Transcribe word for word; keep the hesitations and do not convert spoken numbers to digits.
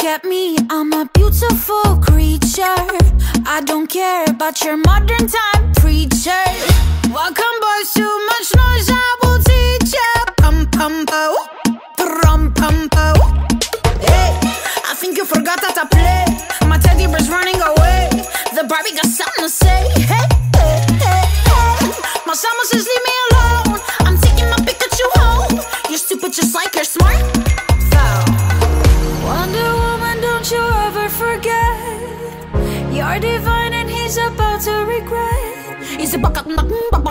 Look at me, I'm a beautiful creature. I don't care about your modern time preacher. Welcome boys, too much noise, I will teach ya. Pum pum po, pum pum po. Hey, I think you forgot how to play. My teddy bear's running away. The Barbie got something to say. Hey, hey, hey, hey. My summer says leave me alone. I'm taking my Pikachu home. You're stupid just like you're smart. Wonder Woman, don't you ever forget. You're divine and he's about to regret. He's about to